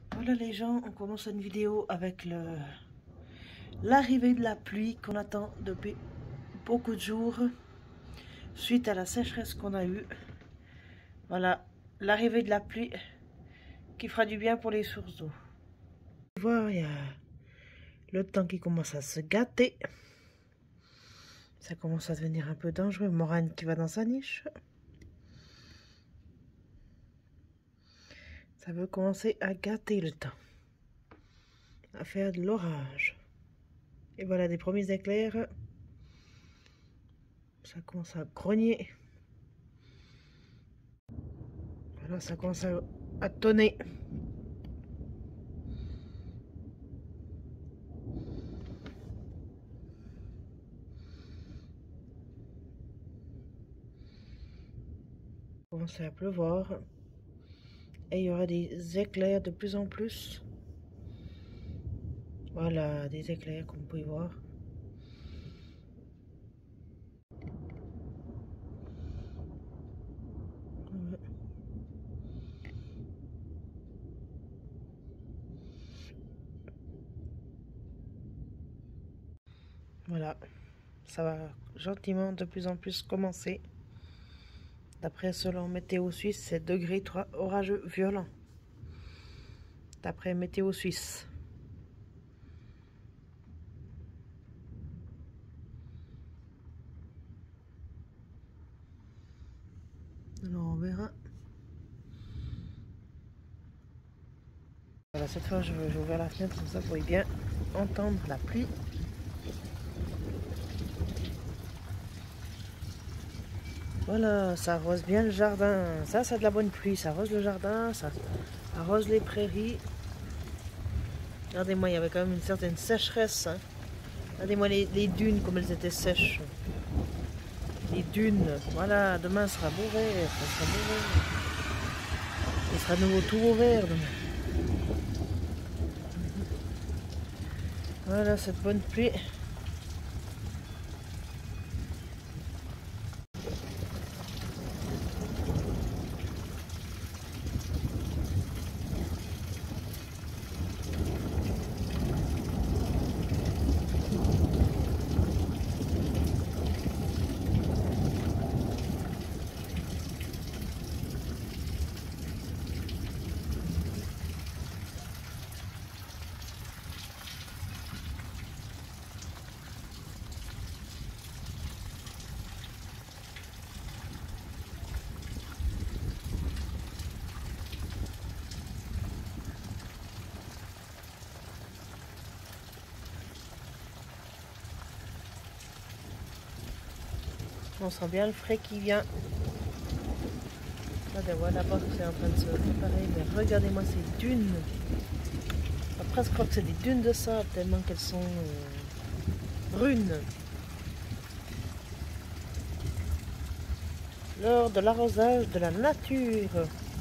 Voilà les gens, on commence une vidéo avec l'arrivée de la pluie qu'on attend depuis beaucoup de jours suite à la sécheresse qu'on a eue. Voilà, l'arrivée de la pluie qui fera du bien pour les sources d'eau. Voir, il y a le temps qui commence à se gâter. Ça commence à devenir un peu dangereux. Morane qui va dans sa niche. Ça veut commencer à gâter le temps. À faire de l'orage. Et voilà des premiers éclairs. Ça commence à grogner. Voilà, ça commence à tonner. Commencer à pleuvoir. Et il y aura des éclairs de plus en plus. Voilà, des éclairs comme vous pouvez voir. Voilà, ça va gentiment de plus en plus commencer. D'après selon Météo Suisse, c'est degré 3 orageux violents. D'après Météo Suisse. Alors on verra. Voilà, cette fois je vais ouvrir la fenêtre comme ça vous pouvez bien entendre la pluie. Voilà, ça arrose bien le jardin. Ça, c'est de la bonne pluie. Ça arrose le jardin, ça arrose les prairies. Regardez-moi, il y avait quand même une certaine sécheresse. Hein. Regardez-moi les dunes, comme elles étaient sèches. Les dunes. Voilà, demain sera beau vert. Ça sera beau vert. Il sera de nouveau tout beau vert demain. Voilà, cette bonne pluie. On sent bien le frais qui vient. Regardez-moi là-bas, c'est en train de se préparer. Mais regardez-moi ces dunes. On va presque croire que c'est des dunes de sable, tellement qu'elles sont brunes. Lors de l'arrosage de la nature.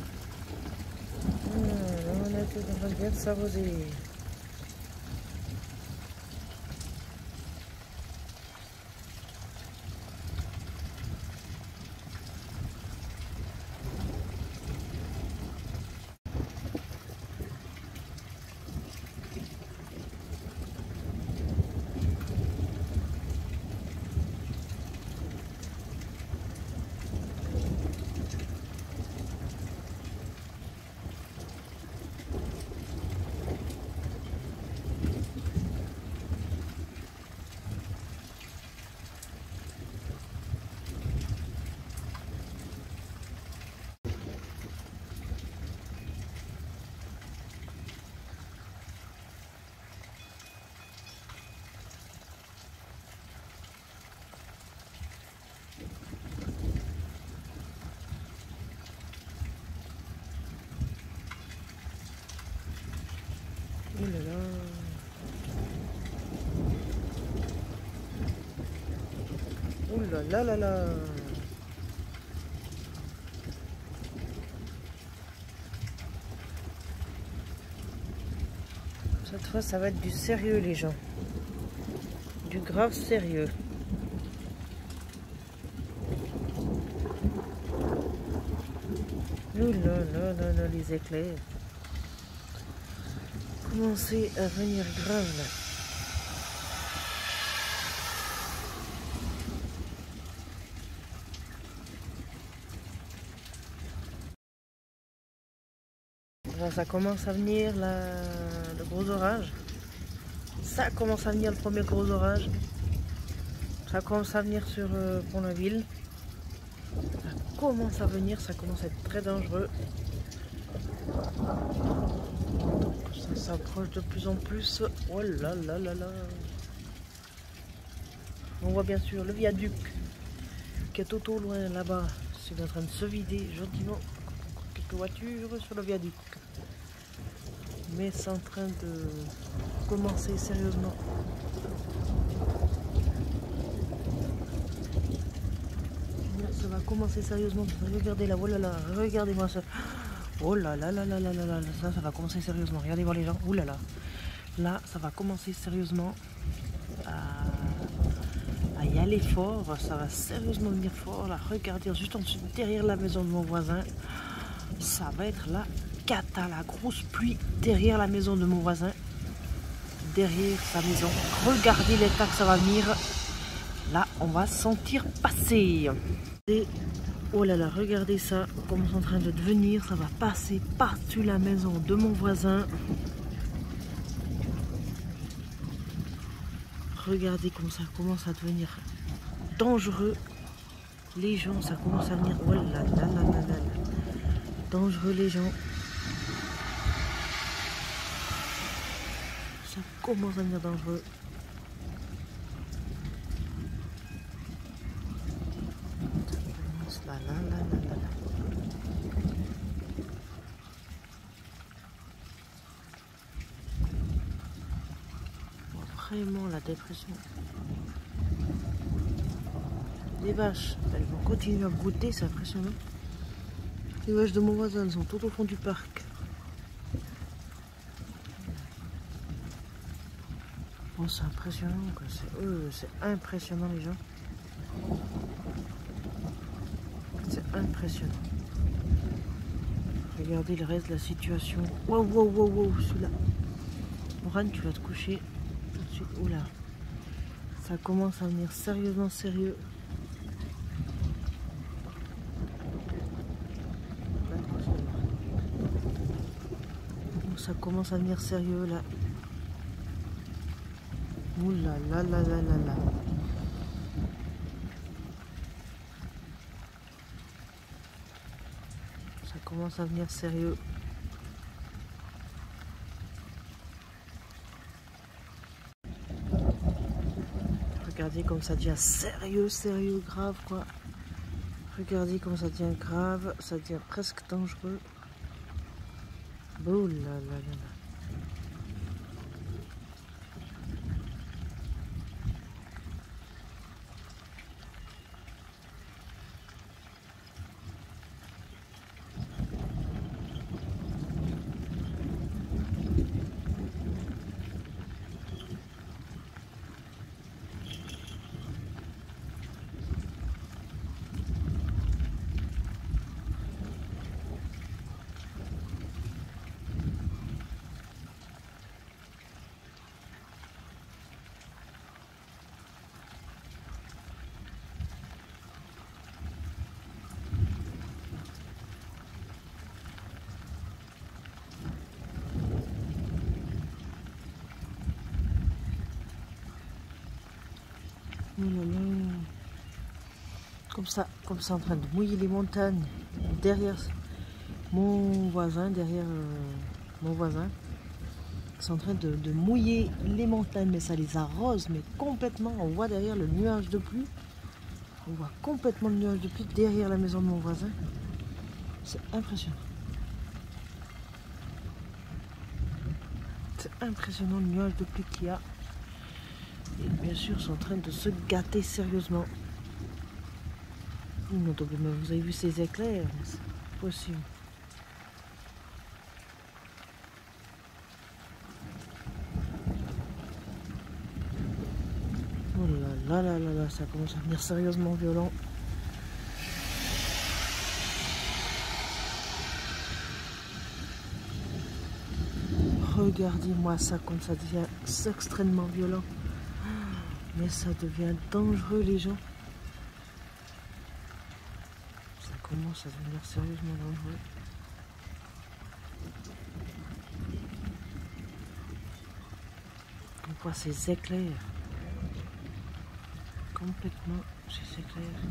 La nature est en train de bien s'arroser. Oh là là. Oh là là là là. Cette fois, ça va être du sérieux, les gens. Du grave sérieux. Oh là là là là, les éclairs. commencer à venir grave là. Là, ça commence à venir le gros orage. Ça commence à venir le premier gros orage. Ça commence à venir sur Pont-la-Ville. Ça commence à venir, ça commence à être très dangereux. Donc ça s'approche de plus en plus. Oh là là là là. On voit bien sûr le viaduc qui est tout au loin là-bas. C'est en train de se vider gentiment. Quelques voitures sur le viaduc. Mais c'est en train de commencer sérieusement. Ça va commencer sérieusement. Regardez là, oh là là, regardez-moi ça. Oh là là là là là là là, ça va commencer sérieusement. Regardez voir les gens. Oh là là. Là, ça va commencer sérieusement à y aller fort. Ça va sérieusement venir fort. Là, regardez, juste en dessous, derrière la maison de mon voisin. Ça va être la cata, la grosse pluie derrière la maison de mon voisin. Derrière sa maison. Regardez l'état que ça va venir. Là, on va sentir passer. Et oh là là, regardez ça, comme c'est en train de devenir. Ça va passer par-dessus la maison de mon voisin. Regardez comme ça commence à devenir dangereux. Les gens, ça commence à venir. Oh là là là là là là. Dangereux les gens. Ça commence à devenir dangereux. Là, là, là, là, là, là. Oh, vraiment la dépression. Les vaches, elles vont continuer à brouter, c'est impressionnant. Les vaches de mon voisin, elles sont tout au fond du parc. Oh, c'est impressionnant, quoi. C'est impressionnant les gens. C'est impressionnant. Regardez le reste de la situation. Wow, wow, wow, wow, celui-là. Morane, tu vas te coucher tout de suite. Oula. Ça commence à venir sérieusement sérieux. Ça commence à venir sérieux là. Oula là là là là là. Ça commence à venir sérieux. Regardez comme ça devient sérieux, sérieux, grave quoi. Regardez comme ça devient grave, ça devient presque dangereux. Oh là là là là. Oh là là. Comme ça en train de mouiller les montagnes derrière mon voisin, c'est en train de mouiller les montagnes, mais ça les arrose, mais complètement. On voit derrière le nuage de pluie, on voit complètement le nuage de pluie derrière la maison de mon voisin. C'est impressionnant. C'est impressionnant le nuage de pluie qu'il y a. Et bien sûr, ils sont en train de se gâter sérieusement. Non, mais vous avez vu ces éclairs? C'est possible. Oh là là là là là, ça commence à devenir sérieusement violent. Regardez-moi ça, comme ça devient extrêmement violent. Mais ça devient dangereux, les gens. Ça commence à devenir sérieusement dangereux. On voit ces éclairs. Complètement ces éclairs.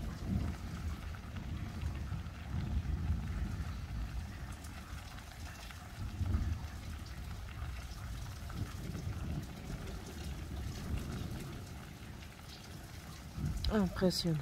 Impressionnant.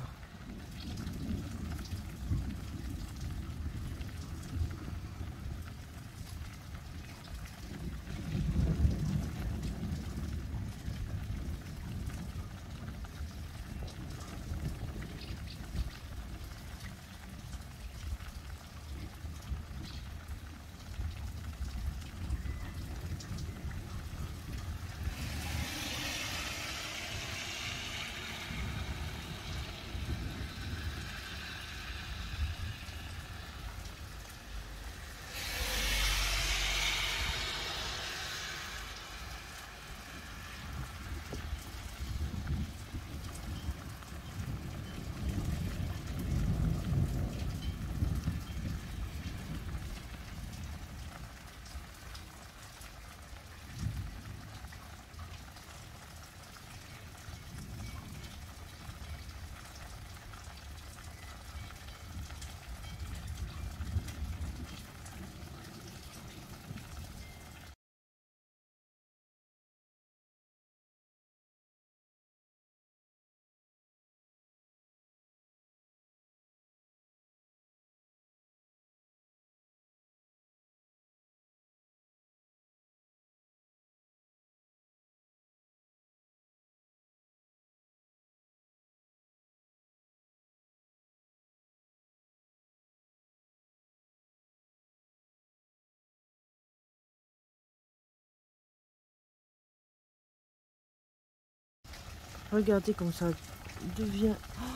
Regardez comme ça devient...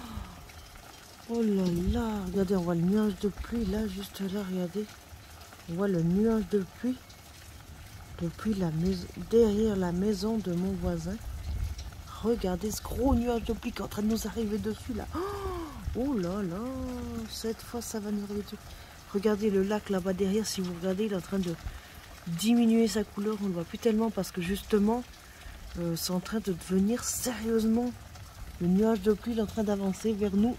Oh là là, regardez, on voit le nuage de pluie là, juste là, regardez. On voit le nuage de pluie depuis la maison, derrière la maison de mon voisin. Regardez ce gros nuage de pluie qui est en train de nous arriver dessus là. Oh là là, cette fois ça va nous arriver dessus. Regardez le lac là-bas derrière, si vous regardez, il est en train de diminuer sa couleur. On ne le voit plus tellement parce que justement, c'est en train de devenir sérieusement. Le nuage de pluie est en train d'avancer vers nous.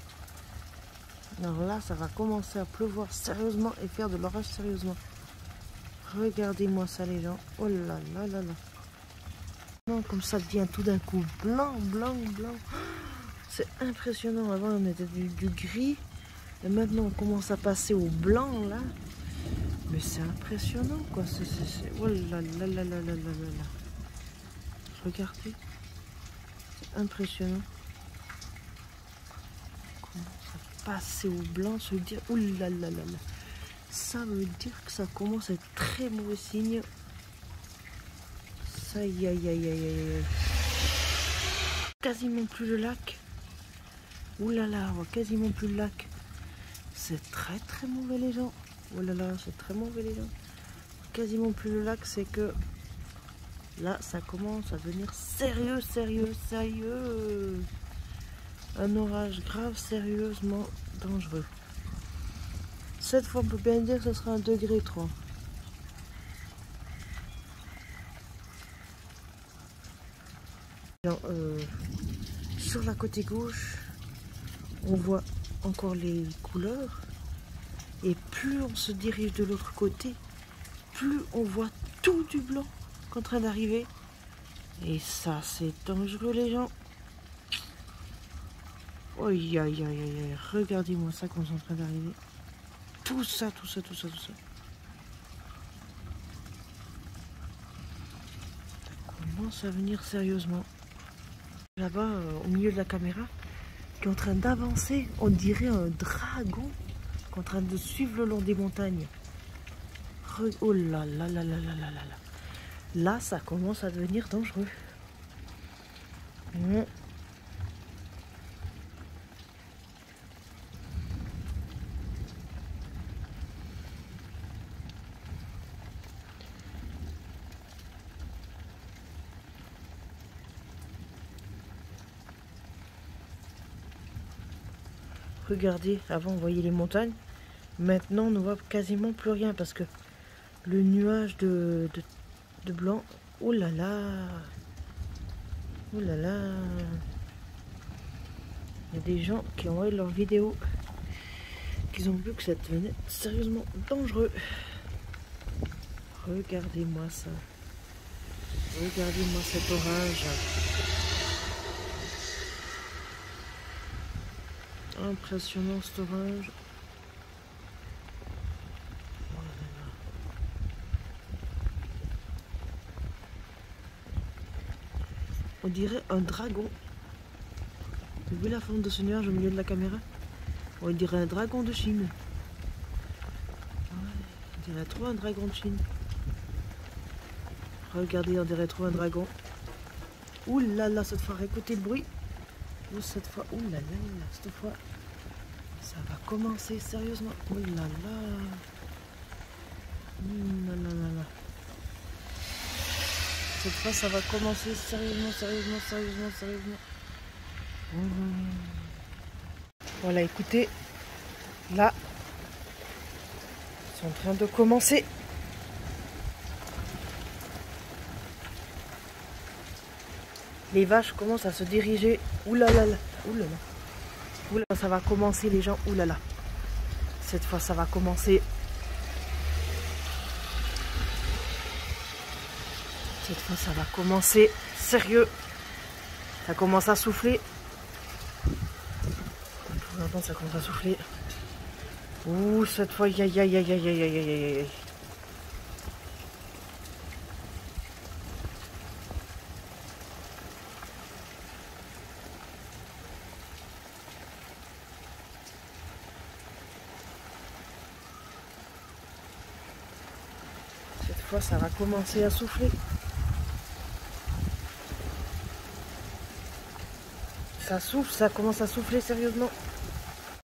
Alors là, ça va commencer à pleuvoir sérieusement et faire de l'orage sérieusement. Regardez-moi ça les gens. Oh là là là là. Non, comme ça devient tout d'un coup blanc, blanc, blanc. C'est impressionnant. Avant on était du gris. Et maintenant on commence à passer au blanc là. Mais c'est impressionnant quoi. Oh là là là là là là là. Regardez. C'est impressionnant. Passer au blanc, se dire ouh là là là là, ça veut dire que ça commence à être très mauvais signe. Ça y aïe aïe aïe aïe, quasiment plus le lac. Ouh là là, on voit quasiment plus le lac. C'est très très mauvais les gens. Oh là là, c'est très mauvais les gens. Quasiment plus le lac, c'est que là ça commence à devenir sérieux, sérieux, sérieux. Un orage grave, sérieusement dangereux. Cette fois, on peut bien dire que ce sera 1,3 degré. Sur la côté gauche, on voit encore les couleurs. Et plus on se dirige de l'autre côté, plus on voit tout du blanc qui est en train d'arriver. Et ça, c'est dangereux, les gens. Aïe, aïe, aïe, aïe, regardez-moi ça quand c'est en train d'arriver. Tout ça, tout ça, tout ça, tout ça. Ça commence à venir sérieusement. Là-bas, au milieu de la caméra, qui est en train d'avancer, on dirait un dragon qui est en train de suivre le long des montagnes. Oh là là là là là là là. Là, ça commence à devenir dangereux. Regardez, avant on voyait les montagnes. Maintenant on ne voit quasiment plus rien parce que le nuage de blanc. Oh là là! Oh là là! Il y a des gens qui ont envoyé leurs vidéos, qu'ils ont vu que ça devenait sérieusement dangereux. Regardez-moi ça. Regardez-moi cet orage. Impressionnant cet orage. Oh là là. On dirait un dragon. Vous avez vu la forme de ce nuage au milieu de la caméra? On dirait un dragon de Chine. Ouais, on dirait trop un dragon de Chine. Regardez, on dirait trop un dragon. Ouh là là, cette fois, écoutez le bruit. Ouh, cette fois, ouh là là, cette fois, ça va commencer sérieusement. Ouh là là. Là là là là. Cette fois, ça va commencer sérieusement. Voilà, écoutez, là, ils sont en train de commencer. Les vaches commencent à se diriger. Ouh là là là, ouh là là. Ouh là, ça va commencer les gens. Ouh là là. Cette fois, ça va commencer. Cette fois, ça va commencer. Sérieux. Ça commence à souffler. Pour l'instant, ça commence à souffler. Ouh, cette fois, aïe aïe aïe aïe aïe aïe aïe aïe aïe. Cette fois, ça va commencer à souffler. Ça souffle, ça commence à souffler sérieusement.